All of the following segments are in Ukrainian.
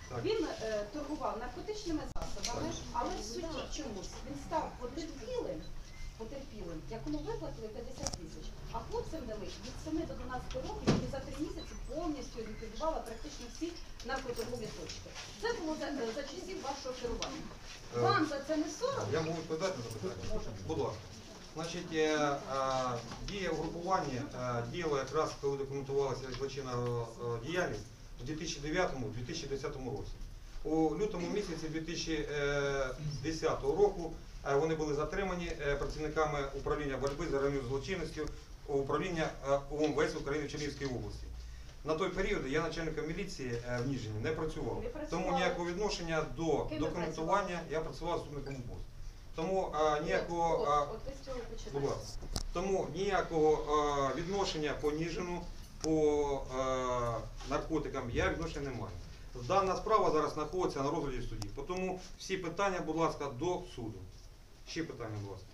Він торгував наркотичними засобами, але в суді чомусь він став потерпілим, якому виплатили 50 тисяч, а хлопцям дали від 7 до 12 років, і за 3 місяці повністю ліквідувала практично всі наркоторгові точки. Це було за часів вашого керування. Вам за це не соромно? Я можу відповідати на запитання? Будь ласка. Значить, дія угрупування діяла якраз, коли документувалася злочинна діяльність у 2009-2010 році. У лютому місяці 2010 року вони були затримані працівниками управління боротьби з організованою злочинністю управління УМВС України в Чернігівській області. На той період я начальником міліції в Ніжині не працював, тому ніякого відношення до документування я працював заступником УМВС. Тому ніякого відношення по Ніжину, по наркотикам я відношення не маю. Дана справа зараз знаходиться на розгляді судді. Тому всі питання, будь ласка, до суду. Ще питання, будь ласка.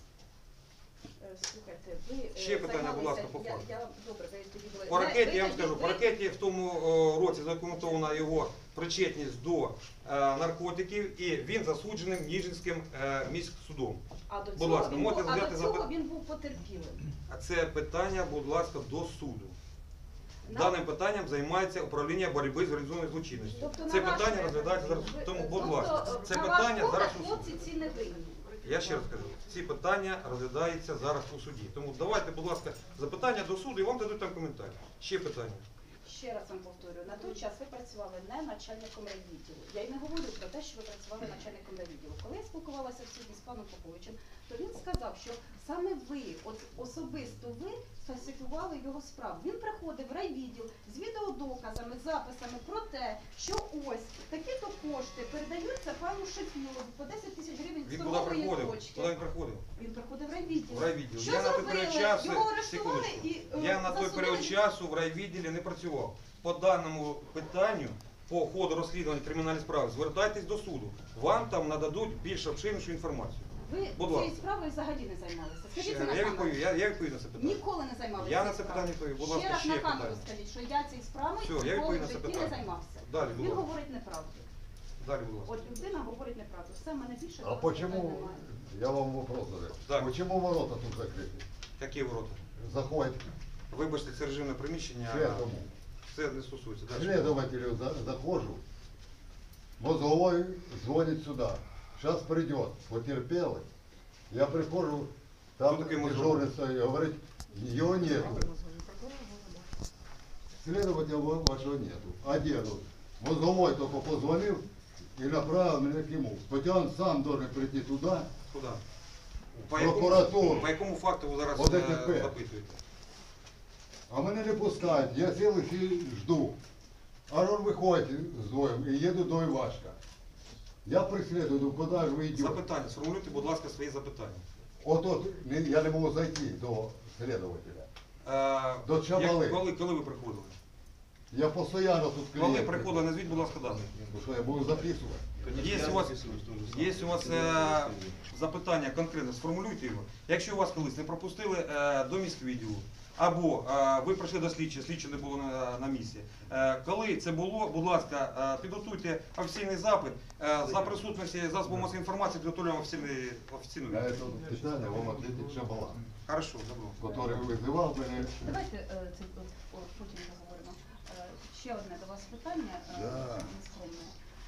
Слухайте, ви ще питання, будь ласка, по факту. Добре, ви підійшли. По ракеті, я вам скажу, по ракеті в тому році задокументована його причетність до наркотиків і він засуджений Ніжинським міськсудом. А до будь ласка, цього він був потерпілим. А це питання, будь ласка, до суду. Даним питанням займається управління боротьби з організованою злочинністю. Тобто, це питання розглядається зараз. Тому, будь ласка, це питання зараз у суді. Хлопці ці не винні. Я ще раз кажу, ці питання розглядаються зараз у суді. Тому давайте, будь ласка, запитання до суду і вам дадуть там коментар. Ще питання. Ще раз вам повторюю, на той час ви працювали не начальником райвідділу. Я й не говорю про те, що ви працювали начальником райвідділу. Коли я спілкувалася в суді з паном Поповичем, то він сказав, що саме ви, особисто ви, сфальсифікували його справу. Він приходив в райвідділ з відеодоказами, записами про те, що ось такі-то кошти передаються пану Шефілову по 10 тисяч гривень з торгової точки. Куди він приходив? Він приходив в райвідділ. В райвідділ. Що я зробили? Його арештували і я на той період часу в райвідділі не працював. По даному питанню, по ходу розслідування кримінальної справи, звертайтесь до суду. Вам там нададуть більш обширнішу інформацію. Ви цією справою взагалі не займалися? Скажіть це на камеру. Я відповів на це питання. Ніколи не займалися. Я на це питання відповів. Будь ласка, ще раз на камеру скажіть, що я цією справою ніколи в житті не займався. Далі, він говорить неправду. Далі, будь ласка. От людина говорить неправду. Все, в мене більше А почему, я вам вопрос задаю, Так. почему ворота тут закрыты? Які ворота? Заходит Вибачте, це режимне приміщення. следователю. Це не стосується. Далі. Следователю захожу, мозговой звонит сюда. Сейчас придет потерпелый. Я прихожу, там дежурный стоит, говорит, ее нету. Следователя вашего нету. А деду? Мозговой только позвонил и направил меня к нему. Хотя он сам должен прийти туда. Куди? Прокуратуру. По якому факту ви зараз ОДТП. запитуєте? А мене не пускають. Я сел і жду. А он виходить з двоєм і їду до Івашка. Я преследую, куди ж ви йдете? Запитання. Сформулюйте, будь ласка, свої запитання. От я не можу зайти до следователя. До Чабали. Коли ви приходили? Я постійно тут клієнт. Коли приходили, назвіть, будь ласка, дані. Ну що, я буду записувати? Є у вас запитання конкретне, сформулюйте його. Якщо вас колись не пропустили до міськвідділу, або ви прийшли до слідчого, слідчого не було на місці. Коли це було, будь ласка, підготуйте офіційний запит. За присутності засобів масової інформації підготуємо офіційну На відповідь. це питання вам відповідь Чабала, Хорошо, добро. який визивав мене. Давайте це потім поговоримо. Ще одне до вас питання нескромне.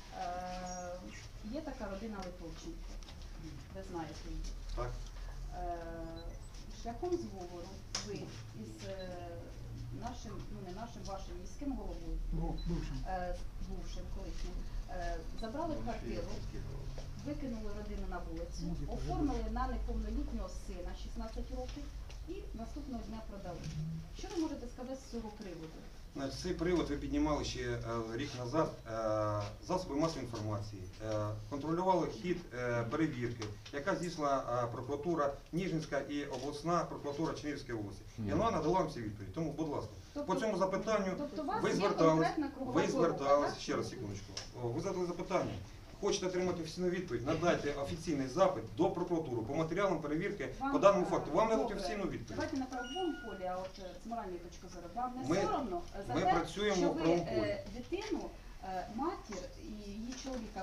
Є така родина Литовченко. Ви знаєте її. Так. Шляхом зговору ви із нашим, ну не нашим, вашим міським головою, бувшим колишнім, забрали квартиру, викинули родину на вулицю, оформили на неповнолітнього сина 16 років і наступного дня продали. Що ви можете сказати з цього приводу? Значить, цей привод ви піднімали ще рік назад. Засоби масової інформації контролювали хід перевірки, яка здійснила прокуратура Ніжинська і обласна прокуратура Чернігівської області. І вона надала вам всі відповіді. Тому, будь ласка, по цьому запитанню ви звертались, ще раз, секундочку, ви задали запитання. Хочете отримати офіційну відповідь, надайте офіційний запит до прокуратури по матеріалам перевірки по даному факту. Вам дадуть офіційну відповідь. Давайте на правовому полі, а от з моральної точки зору, вам не Ми соромно за працюємо те, що в правовому ви полі. дитину, матір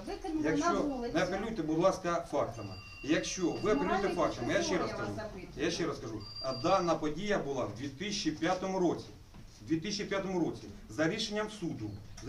викинули на Якщо вулицю. не апелюйте, будь ласка, фактами. Якщо ви апелюєте фактами, я ще раз вас кажу. запитую. Я ще раз кажу, а дана подія була в 2005 році. В 2005 році за рішенням суду.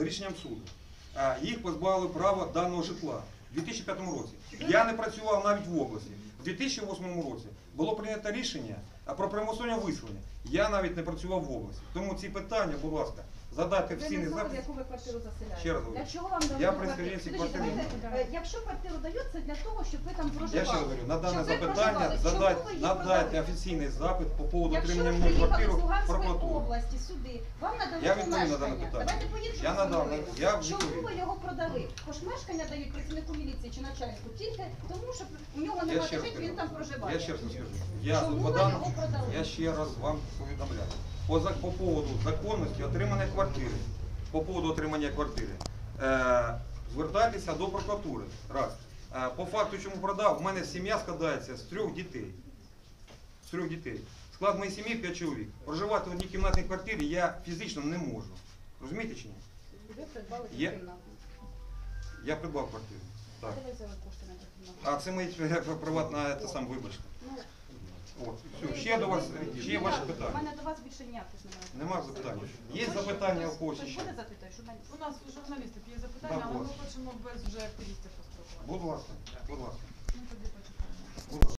Їх позбавили права даного житла. В 2005 році. Я не працював навіть в області. В 2008 році було прийнято рішення про примусове виселення. Я навіть не працював в області. Тому ці питання, будь ласка, задайте Ви офіційний не знали, в запит. яку ви квартиру заселяєте? Ще раз говорю. Для чого вам дали Я ту при квартиру? скринці Підождіть, квартири. давайте, якщо квартиру дають, це для того, щоб ви там проживали. Я ще раз говорю, на дане Щоб ви запитання проживали. Чому ви її надайте продали? офіційний запит по поводу Якщо ви отримання мною приїхали квартиру з в Луганської прокуратуру. області сюди, вам надали Я відповім на дане помешкання. питання. Давайте по-іншому Я надав, сформулюємо. я Чому відповім. ви його продали? Помешкання дають працівнику міліції чи начальнику тільки тому, що у нього Я немає ще раз жити, він там проживає. Я ще раз скажу. Я Чому по ви даному- його продали? Я ще раз вам повідомляю. По поводу законності отримання квартири. По поводу отримання квартири. Звертайтеся до прокуратури. Раз. По факту, чому продав, в мене сім'я складається з 3 дітей. З 3 дітей. Склад моєї сім'ї 5 чоловік. Проживати в одній кімнатній квартирі я фізично не можу. Розумієте чи ні? Ви придбали цю Є. кімнату. Я придбав квартиру. Так. Де ви взяли кошти на цю кімнату? А це моє приватне, це сам, вибачте. Ну, От. Все. Ще до вас, ще є ваші У питання? мене до вас більше ніяких немає. Нема запитань. Є запитання у когось Хтось ще? буде запитати, журналіст? У нас у журналістів є запитання, але ми Вопрос. хочемо без вже активістів поспілкуватися. Будь ласка, будь ласка. Ми тоді почекаємо. Будь ласка.